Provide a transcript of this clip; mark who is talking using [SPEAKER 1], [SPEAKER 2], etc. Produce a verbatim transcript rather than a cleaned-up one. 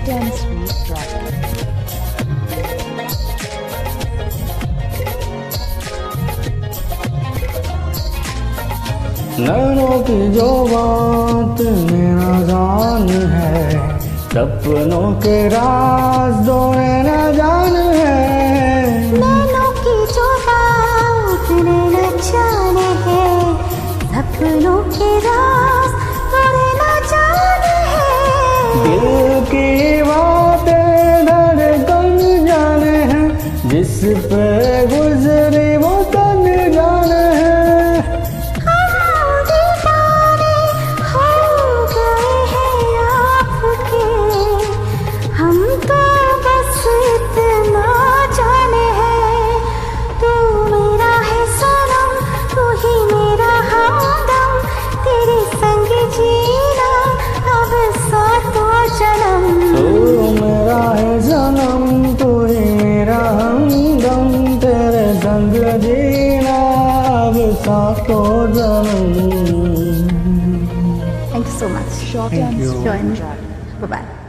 [SPEAKER 1] ten Street Drive.
[SPEAKER 2] नैनों की जो बात मेरा जान है, सपनों के राज दो नैना जान है।
[SPEAKER 3] नैनों की जो बात नैना जान है, सपनों के राज दो नैना जान है।
[SPEAKER 2] दिल की बातें धड़कन जाने हैं, जिस पे गुजरी वो तन जाने है।
[SPEAKER 3] Thank you so much.
[SPEAKER 1] Short
[SPEAKER 2] Thank
[SPEAKER 1] and
[SPEAKER 2] you.
[SPEAKER 1] sweet drive.
[SPEAKER 3] Bye bye.